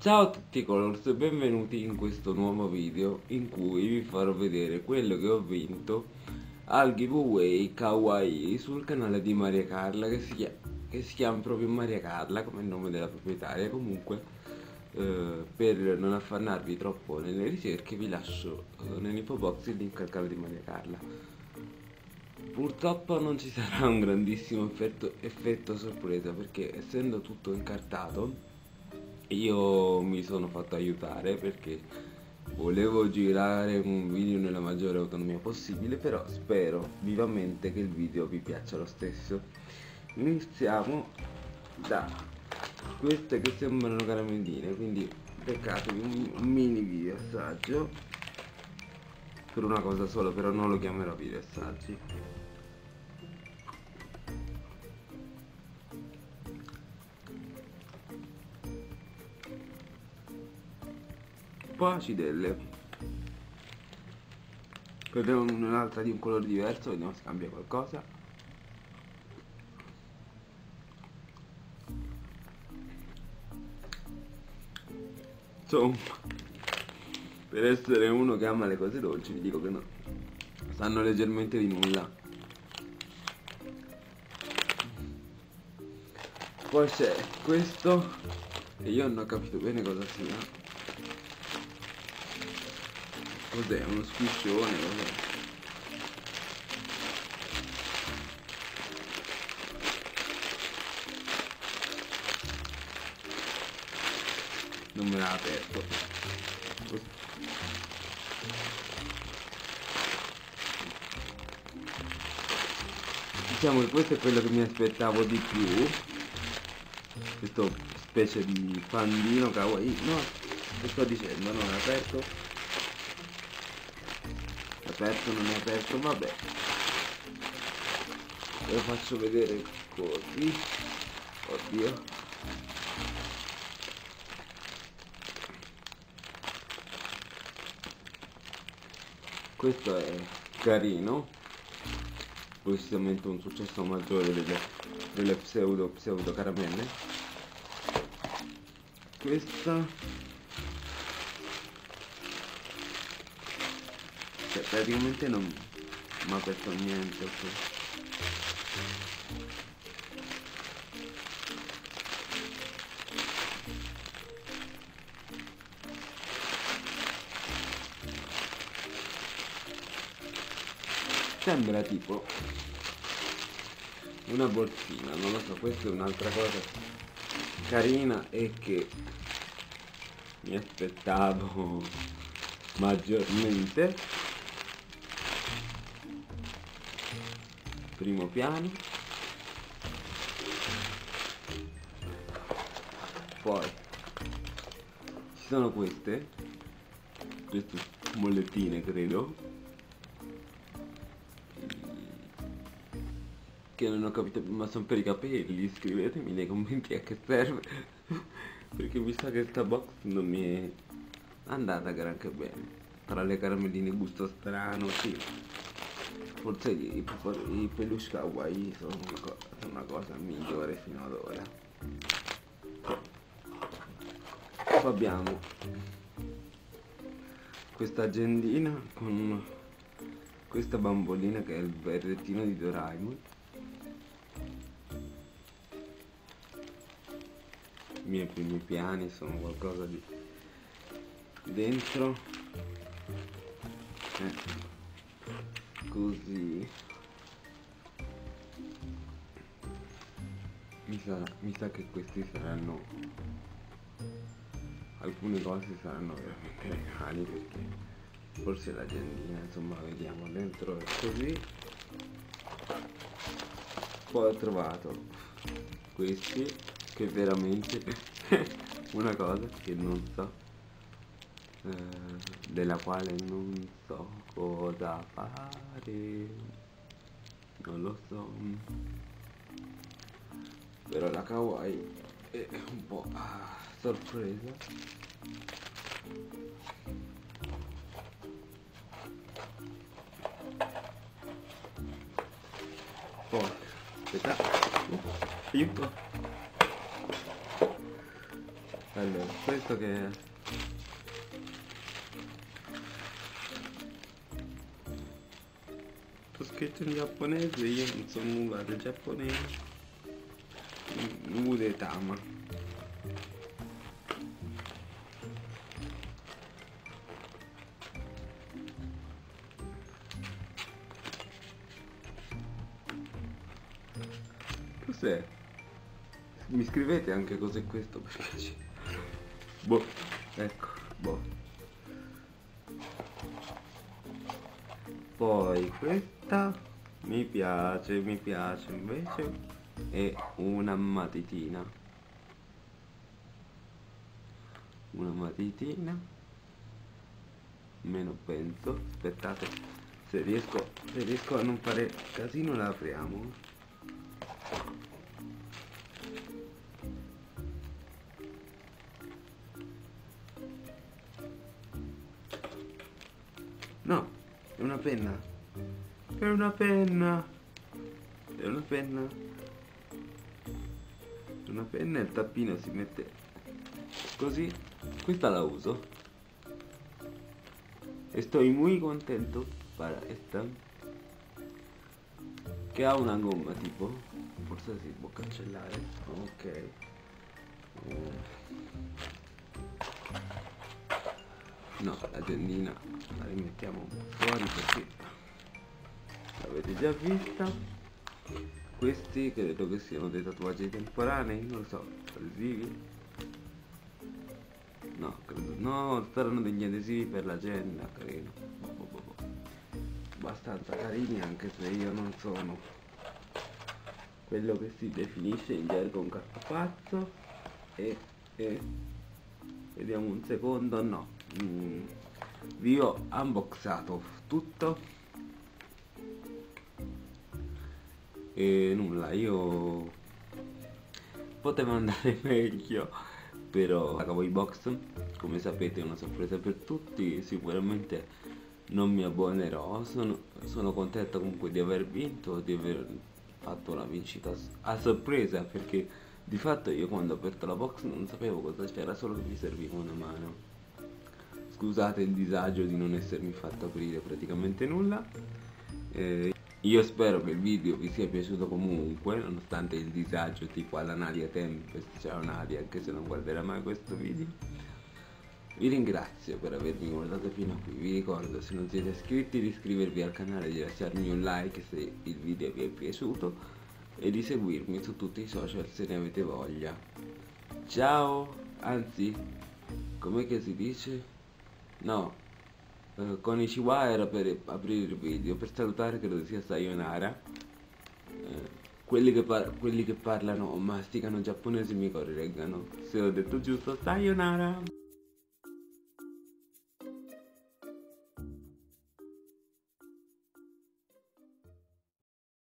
Ciao a tutti colors e benvenuti in questo nuovo video in cui vi farò vedere quello che ho vinto al giveaway Kawaii sul canale di Maria Carla che si chiama proprio Maria Carla come il nome della proprietaria. Comunque per non affannarvi troppo nelle ricerche vi lascio nell'info box il link al canale di Maria Carla. Purtroppo non ci sarà un grandissimo effetto sorpresa perché essendo tutto incartato io mi sono fatto aiutare perché volevo girare un video nella maggiore autonomia possibile, però spero vivamente che il video vi piaccia lo stesso. Iniziamo da queste che sembrano caramelline, quindi beccatevi un mini video assaggio per una cosa sola, però non lo chiamerò video assaggi. Poi acidelle, prendiamo un'altra di un colore diverso, vediamo se cambia qualcosa. Insomma, per essere uno che ama le cose dolci vi dico che no, sanno leggermente di nulla. Poi c'è questo che io non ho capito bene cosa sia. Cos'è? Uno squiscione? Cos'è? Non me l'ha aperto. Diciamo che questo è quello che mi aspettavo di più. Questo specie di pandino kawaii. No, che sto dicendo? Non è aperto. Aperto, non è aperto, vabbè, ve lo faccio vedere così. Oddio, questo è carino, decisamente un successo maggiore delle pseudo caramelle. Questa praticamente non mi ha aperto niente, ok. Sembra tipo una borsina, non lo so, questa è un'altra cosa carina e che mi aspettavo maggiormente. Primo piano, poi ci sono queste mollettine credo, che non ho capito, ma sono per i capelli. Scrivetemi nei commenti a che serve perché mi sa che sta box non mi è andata granché bene. Tra le caramelline gusto strano, sì. Forse i peluche kawaii sono una cosa migliore fino ad ora. Poi abbiamo questa agendina con questa bambolina che è il berrettino di Doraemon. I miei primi piani sono qualcosa di dentro. Così mi sa che questi saranno, alcune cose saranno veramente regali perché forse l'agendina, insomma, vediamo, dentro è così. Poi ho trovato questi che veramente una cosa che non so, della quale non so cosa fare, non lo so, però la kawaii è un po' sorpresa. Poi aspetta, aiuto. Allora, questo che è? Ho scritto in giapponese, io non so nulla del giapponese. Udetama. Cos'è? Mi scrivete anche cos'è questo per piacere. Boh, ecco, boh. Poi questa mi piace invece è una matitina. Una matitina. Meno penso. Aspettate, se riesco a non fare casino la apriamo. No, è una penna. È una penna. È una penna. È una penna e il tappino si mette così. Questa la uso. E sto muy contento para esta. Che ha una gomma tipo. Forse si può cancellare. Ok. No, la tendina la rimettiamo fuori perché l'avete già vista. Questi credo che siano dei tatuaggi temporanei, non lo so, adesivi. No, credo, no, saranno degli adesivi per l'agenda, credo. Abbastanza carini anche se io non sono quello che si definisce in gergo un cartapazzo. E vediamo un secondo, no. Vi ho unboxato tutto e nulla, io potevo andare meglio, però la Cowboy Box, come sapete, è una sorpresa per tutti. Sicuramente non mi abbonerò, sono contento comunque di aver vinto, di aver fatto una vincita a sorpresa, perché di fatto io quando ho aperto la box non sapevo cosa c'era, solo che mi serviva una mano. Scusate il disagio di non essermi fatto aprire praticamente nulla. Io spero che il video vi sia piaciuto comunque, nonostante il disagio tipo alla Nadia Tempest. Ciao Nadia, anche se non guarderà mai questo video. Vi ringrazio per avermi guardato fino a qui. Vi ricordo, se non siete iscritti, di iscrivervi al canale, di lasciarmi un like se il video vi è piaciuto e di seguirmi su tutti i social se ne avete voglia. Ciao, anzi, com'è che si dice? No, Konnichiwa era per aprire il video, per salutare credo sia sayonara. Quelli che parlano o masticano giapponese mi correggano se ho detto giusto. Sayonara.